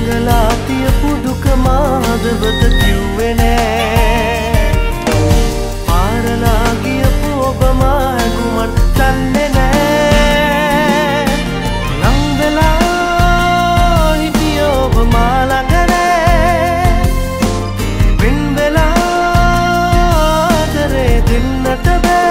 පාරලා තියපු දුක මාදවත කිව්වේ නෑ පාරලා ගියපු ඔබ මාගුමන් දන්නේ නෑ ලං වෙලා හිටිය ඔබ මා ළඟ නෑ වෙන් වෙලා ආදරේ දෙන්නට බෑ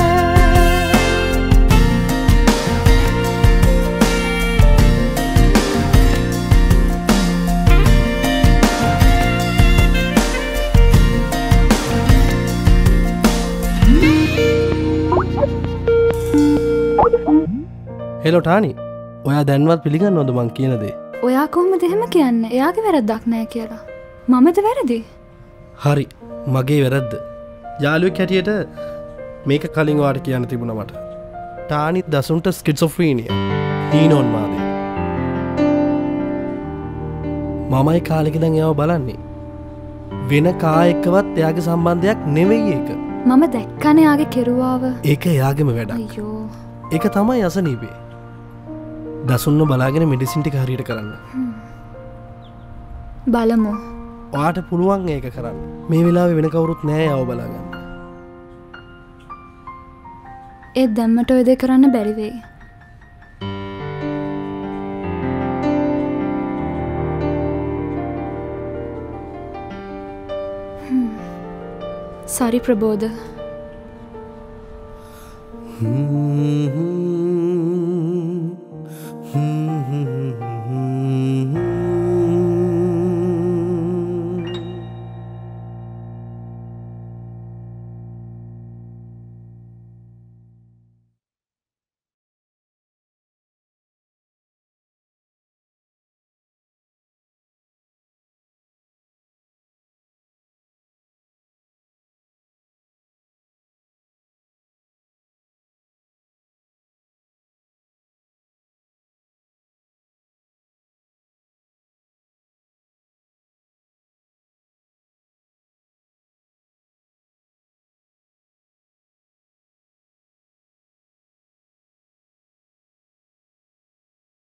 හෙලෝ ටානි ඔයා දැන්වත් පිළිගන්නවද මං කියන දේ ඔයා කොහොමද එහෙම කියන්නේ එයාගේ වැරද්දක් නෑ කියලා මමද වැරදි හරි මගේ වැරද්ද යාළුවෙක් හැටියට මේක කලින් ඔයාට කියන්න තිබුණා මට ටානි දසුන්ට ස්කිට්සොෆ්‍රීනියා හීනෝන් මාදේ මමයි කාලෙක ඉඳන් එයාව බලන්නේ වෙන කා එක්කවත් එයාගේ සම්බන්ධයක් නෙවෙයි ඒක මම දැක්කනේ එයාගේ කෙරුවාව ඒක එයාගේම වැඩක් අයියෝ ඒක තමයි අසනීපේ දසුන්න බලාගෙන මෙඩිසින් ටික හරියට කරන්න බලමු ඔයාට පුළුවන් ඒක කරන්න මේ වෙලාවේ වෙන කවුරුත් නෑ යව බලාගන්න ඒ දැම්මට ඔය දේ කරන්න බැරි වෙයි සරි ප්‍රබෝධ